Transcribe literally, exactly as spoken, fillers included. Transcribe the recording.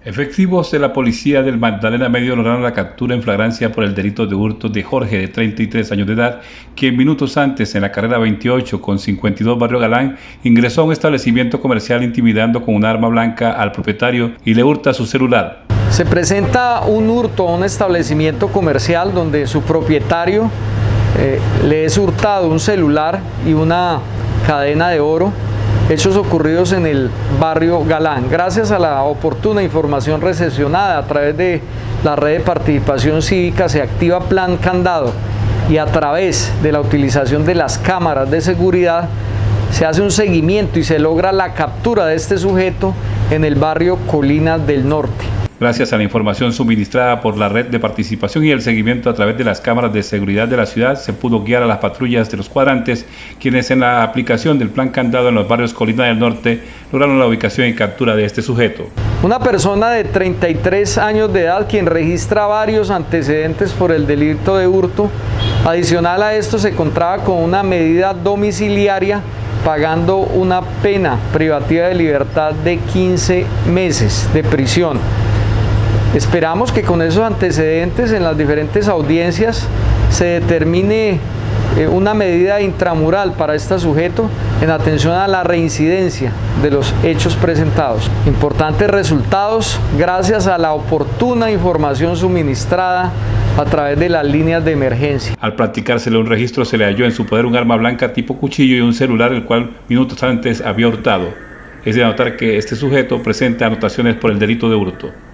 Efectivos de la policía del Magdalena Medio lograron la captura en flagrancia por el delito de hurto de Jorge, de treinta y tres años de edad, quien minutos antes, en la carrera veintiocho con cincuenta y dos Barrio Galán, ingresó a un establecimiento comercial intimidando con un arma blanca al propietario y le hurta su celular. Se presenta un hurto a un establecimiento comercial donde su propietario eh, le es hurtado un celular y una cadena de oro. Hechos ocurridos en el barrio Galán. Gracias a la oportuna información recepcionada a través de la red de participación cívica se activa Plan Candado y a través de la utilización de las cámaras de seguridad se hace un seguimiento y se logra la captura de este sujeto en el barrio Colinas del Norte. Gracias a la información suministrada por la red de participación y el seguimiento a través de las cámaras de seguridad de la ciudad, se pudo guiar a las patrullas de los cuadrantes, quienes en la aplicación del Plan Candado en los barrios Colinas del Norte lograron la ubicación y captura de este sujeto. Una persona de treinta y tres años de edad quien registra varios antecedentes por el delito de hurto. Adicional a esto se encontraba con una medida domiciliaria pagando una pena privativa de libertad de quince meses de prisión. Esperamos que con esos antecedentes en las diferentes audiencias se determine una medida intramural para este sujeto en atención a la reincidencia de los hechos presentados. Importantes resultados gracias a la oportuna información suministrada a través de las líneas de emergencia. Al practicársele un registro se le halló en su poder un arma blanca tipo cuchillo y un celular el cual minutos antes había hurtado. Es de notar que este sujeto presenta anotaciones por el delito de hurto.